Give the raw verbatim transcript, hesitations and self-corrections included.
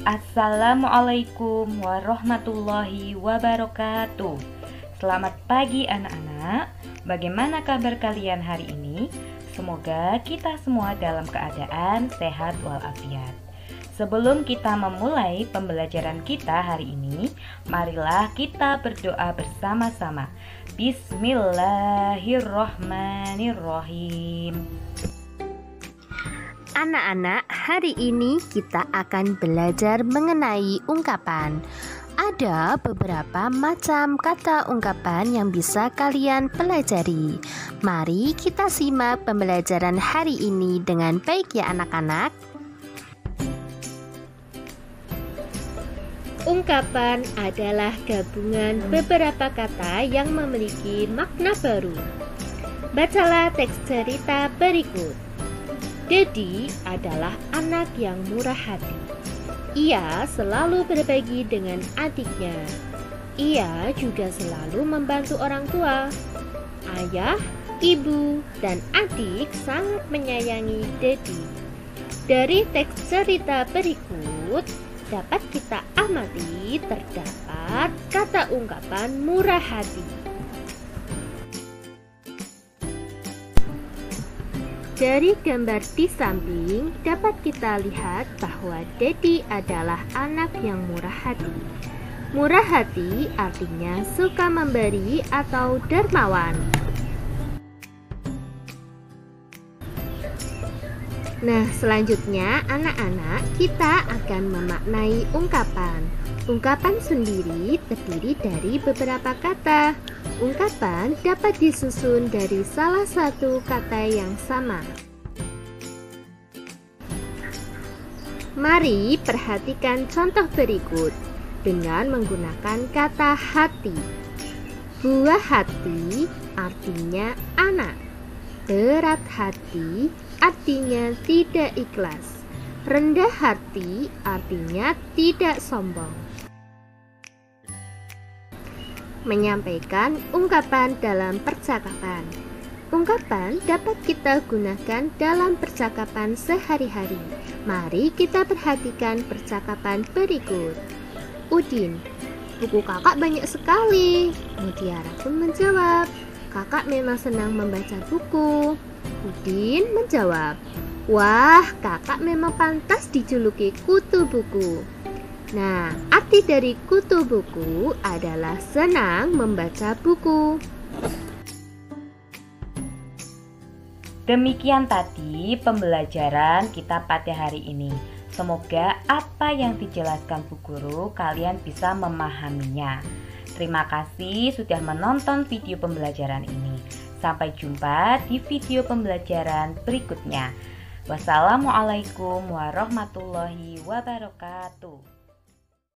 Assalamualaikum warahmatullahi wabarakatuh. Selamat pagi anak-anak. Bagaimana kabar kalian hari ini? Semoga kita semua dalam keadaan sehat walafiat. Sebelum kita memulai pembelajaran kita hari ini, marilah kita berdoa bersama-sama. Bismillahirrohmanirrohim. Anak-anak, hari ini kita akan belajar mengenai ungkapan. Ada beberapa macam kata ungkapan yang bisa kalian pelajari. Mari kita simak pembelajaran hari ini dengan baik ya anak-anak. Ungkapan adalah gabungan beberapa kata yang memiliki makna baru. Bacalah teks cerita berikut. Dedi adalah anak yang murah hati. Ia selalu berbagi dengan adiknya. Ia juga selalu membantu orang tua. Ayah, ibu, dan adik sangat menyayangi Dedi. Dari teks cerita berikut, dapat kita amati terdapat kata ungkapan murah hati. Dari gambar di samping dapat kita lihat bahwa Dedi adalah anak yang murah hati. Murah hati artinya suka memberi atau dermawan. Nah, selanjutnya anak-anak kita akan memaknai ungkapan. Ungkapan sendiri terdiri dari beberapa kata. Ungkapan dapat disusun dari salah satu kata yang sama. Mari perhatikan contoh berikut dengan menggunakan kata hati. Buah hati artinya anak. Berat hati artinya tidak ikhlas. Rendah hati artinya tidak sombong. Menyampaikan ungkapan dalam percakapan. Ungkapan dapat kita gunakan dalam percakapan sehari-hari. Mari kita perhatikan percakapan berikut. Udin, buku kakak banyak sekali. Mutiara pun menjawab, kakak memang senang membaca buku. Udin menjawab, wah, kakak memang pantas dijuluki kutu buku. Nah, arti dari kutu buku adalah senang membaca buku. Demikian tadi pembelajaran kita pada hari ini. Semoga apa yang dijelaskan Bu Guru kalian bisa memahaminya. Terima kasih sudah menonton video pembelajaran ini. Sampai jumpa di video pembelajaran berikutnya. Wassalamualaikum warahmatullahi wabarakatuh.